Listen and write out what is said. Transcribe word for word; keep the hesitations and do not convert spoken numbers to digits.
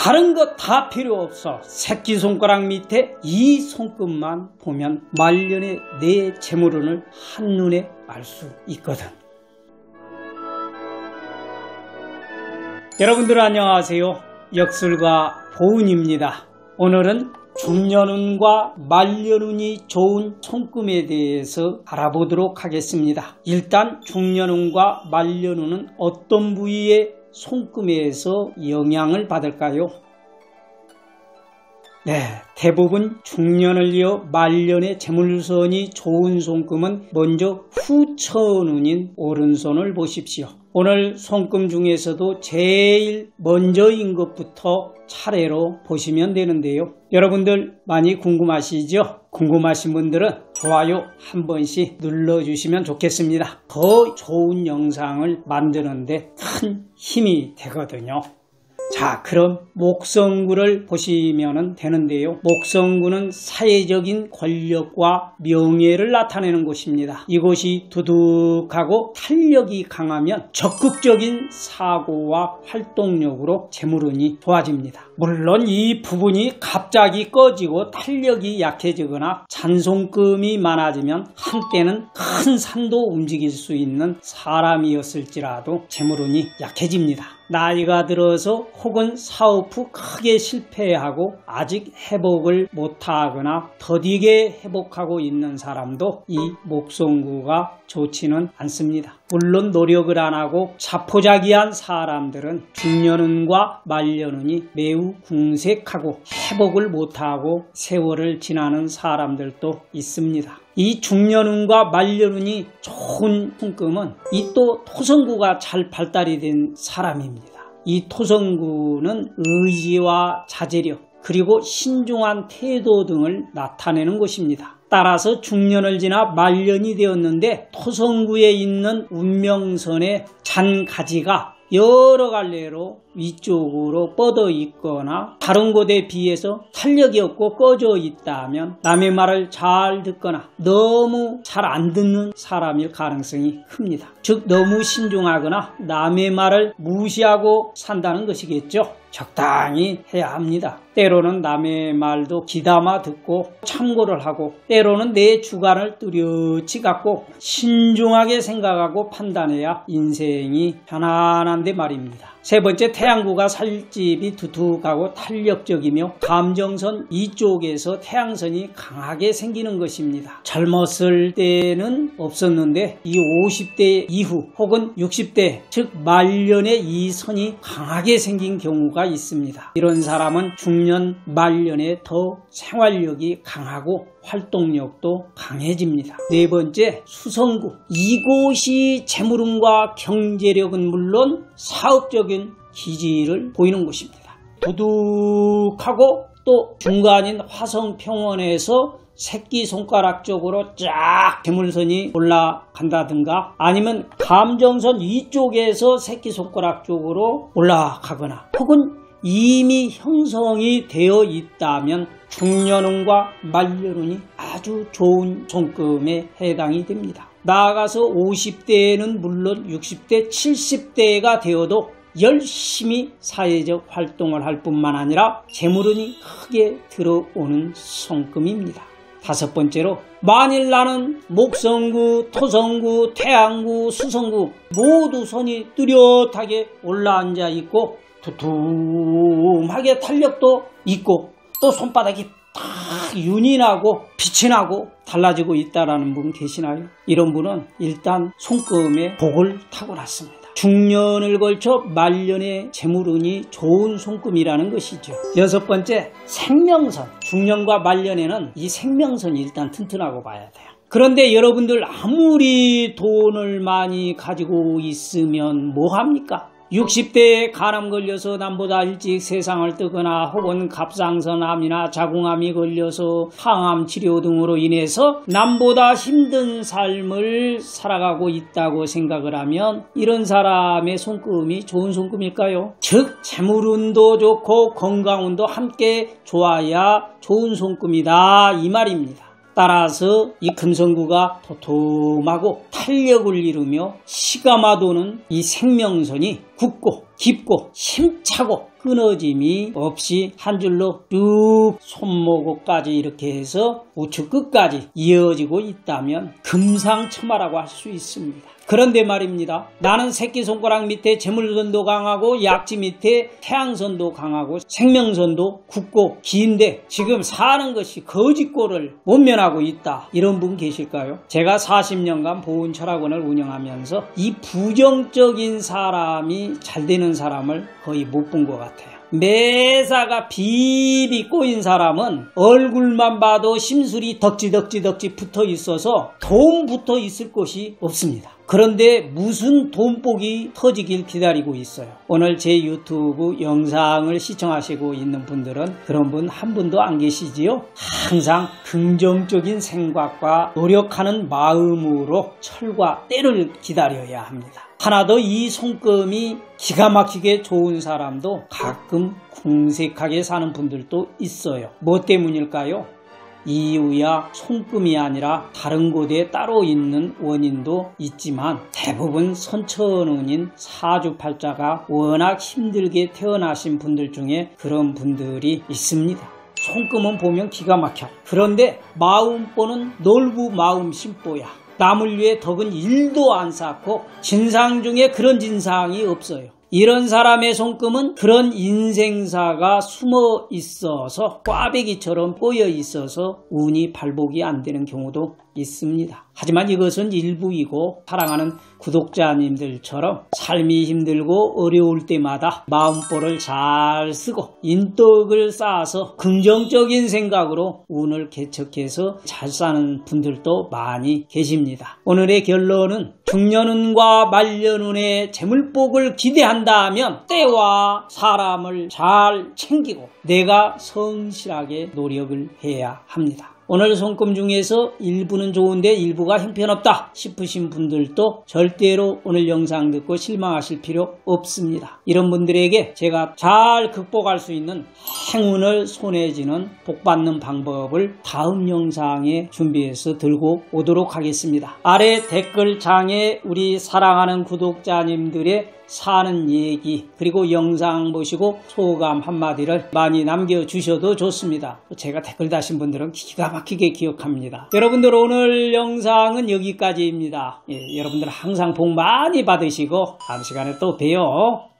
다른 것 다 필요 없어. 새끼손가락 밑에 이 손끝만 보면 말년의 내 재물운을 한눈에 알 수 있거든. 여러분들 안녕하세요. 역술가 보은입니다. 오늘은 중년운과 말년운이 좋은 손금에 대해서 알아보도록 하겠습니다. 일단 중년운과 말년운은 어떤 부위의 손금에서 영향을 받을까요? 네, 대부분 중년을 이어 말년의 재물선이 좋은 손금은 먼저 후천운인 오른손을 보십시오. 오늘 손금 중에서도 제일 먼저인 것부터 차례로 보시면 되는데요. 여러분들 많이 궁금하시죠? 궁금하신 분들은 좋아요 한 번씩 눌러주시면 좋겠습니다. 더 좋은 영상을 만드는데 큰 힘이 되거든요. 자, 그럼 목성구를 보시면 되는데요. 목성구는 사회적인 권력과 명예를 나타내는 곳입니다. 이곳이 두둑하고 탄력이 강하면 적극적인 사고와 활동력으로 재물운이 좋아집니다. 물론 이 부분이 갑자기 꺼지고 탄력이 약해지거나 잔손금이 많아지면 한때는 큰 산도 움직일 수 있는 사람이었을지라도 재물운이 약해집니다. 나이가 들어서 혹은 사업 후 크게 실패하고 아직 회복을 못하거나 더디게 회복하고 있는 사람도 이 목성구가 좋지는 않습니다. 물론 노력을 안 하고 자포자기한 사람들은 중년운과 말년운이 매우 궁색하고 회복을 못하고 세월을 지나는 사람들도 있습니다. 이 중년운과 말년운이 좋은 손금은 이 또 토성구가 잘 발달이 된 사람입니다. 이 토성구는 의지와 자제력 그리고 신중한 태도 등을 나타내는 곳입니다. 따라서 중년을 지나 말년이 되었는데 토성구에 있는 운명선의 잔가지가 여러 갈래로 위쪽으로 뻗어 있거나 다른 곳에 비해서 탄력이 없고 꺼져 있다면 남의 말을 잘 듣거나 너무 잘 안 듣는 사람일 가능성이 큽니다. 즉 너무 신중하거나 남의 말을 무시하고 산다는 것이겠죠. 적당히 해야 합니다. 때로는 남의 말도 귀담아 듣고 참고를 하고 때로는 내 주관을 뚜렷이 갖고 신중하게 생각하고 판단해야 인생이 편안한데 말입니다. 세 번째, 태양구가 살집이 두둑하고 탄력적이며 감정선 이쪽에서 태양선이 강하게 생기는 것입니다. 젊었을 때는 없었는데 이 오십 대 이후 혹은 육십 대 즉 말년에 이 선이 강하게 생긴 경우가 있습니다. 이런 사람은 중년 말년에 더 생활력이 강하고 활동력도 강해집니다. 네 번째, 수성구. 이곳이 재물운과 경제력은 물론 사업적인 기질을 보이는 곳입니다. 두둑하고 또 중간인 화성평원에서 새끼손가락 쪽으로 쫙 재물선이 올라간다든가 아니면 감정선 위쪽에서 새끼손가락 쪽으로 올라가거나 혹은 이미 형성이 되어 있다면 중년운과 말년운이 아주 좋은 손금에 해당이 됩니다. 나아가서 오십 대에는 물론 육십 대, 칠십 대가 되어도 열심히 사회적 활동을 할 뿐만 아니라 재물운이 크게 들어오는 손금입니다. 다섯 번째로, 만일 나는 목성구, 토성구, 태양구, 수성구 모두 선이 뚜렷하게 올라앉아 있고 두툼하게 탄력도 있고 또 손바닥이 딱 윤이 나고 빛이 나고 달라지고 있다라는 분 계시나요? 이런 분은 일단 손금에 복을 타고났습니다. 중년을 걸쳐 말년의 재물운이 좋은 손금이라는 것이죠. 여섯 번째, 생명선. 중년과 말년에는 이 생명선이 일단 튼튼하고 봐야 돼요. 그런데 여러분들 아무리 돈을 많이 가지고 있으면 뭐합니까? 육십 대에 간암 걸려서 남보다 일찍 세상을 뜨거나 혹은 갑상선암이나 자궁암이 걸려서 항암 치료 등으로 인해서 남보다 힘든 삶을 살아가고 있다고 생각을 하면 이런 사람의 손금이 좋은 손금일까요? 즉 재물운도 좋고 건강운도 함께 좋아야 좋은 손금이다 이 말입니다. 따라서 이 금성구가 도톰하고 탄력을 이루며 시가마도는 이 생명선이 굳고 깊고 힘차고 끊어짐이 없이 한 줄로 쭉 손목까지 이렇게 해서 우측 끝까지 이어지고 있다면 금상첨화라고 할 수 있습니다. 그런데 말입니다. 나는 새끼손가락 밑에 재물선도 강하고 약지 밑에 태양선도 강하고 생명선도 굳고 긴데 지금 사는 것이 거짓골을 못 면하고 있다. 이런 분 계실까요? 제가 사십 년간 보훈철학원을 운영하면서 이 부정적인 사람이 잘 되는 사람을 거의 못 본 것 같아요. 매사가 비비 꼬인 사람은 얼굴만 봐도 심술이 덕지덕지덕지 붙어 있어서 돈 붙어 있을 곳이 없습니다. 그런데 무슨 돈복이 터지길 기다리고 있어요. 오늘 제 유튜브 영상을 시청하시고 있는 분들은 그런 분 한 분도 안 계시지요? 항상 긍정적인 생각과 노력하는 마음으로 철과 때를 기다려야 합니다. 하나 더 이 손금이 기가 막히게 좋은 사람도 가끔 궁색하게 사는 분들도 있어요. 뭐 때문일까요? 이유야 손금이 아니라 다른 곳에 따로 있는 원인도 있지만 대부분 선천운인 사주팔자가 워낙 힘들게 태어나신 분들 중에 그런 분들이 있습니다. 손금은 보면 기가 막혀. 그런데 마음보는 놀부 마음심보야. 남을 위해 덕은 일도 안 쌓고 진상 중에 그런 진상이 없어요. 이런 사람의 손금은 그런 인생사가 숨어 있어서 꽈배기처럼 꼬여 있어서 운이 발복이 안 되는 경우도 있습니다. 하지만 이것은 일부이고 사랑하는 구독자님들처럼 삶이 힘들고 어려울 때마다 마음보를 잘 쓰고 인덕을 쌓아서 긍정적인 생각으로 운을 개척해서 잘 사는 분들도 많이 계십니다. 오늘의 결론은 중년운과 말년운의 재물복을 기대한다면 때와 사람을 잘 챙기고 내가 성실하게 노력을 해야 합니다. 오늘 손금 중에서 일부는 좋은데 일부가 형편없다 싶으신 분들도 절대로 오늘 영상 듣고 실망하실 필요 없습니다. 이런 분들에게 제가 잘 극복할 수 있는 행운을 손에 쥐는 복받는 방법을 다음 영상에 준비해서 들고 오도록 하겠습니다. 아래 댓글창에 우리 사랑하는 구독자님들의 사는 얘기 그리고 영상 보시고 소감 한마디를 많이 남겨주셔도 좋습니다. 제가 댓글 다신 분들은 기가 막히게 기억합니다. 여러분들 오늘 영상은 여기까지입니다. 예, 여러분들 항상 복 많이 받으시고 다음 시간에 또 봬요.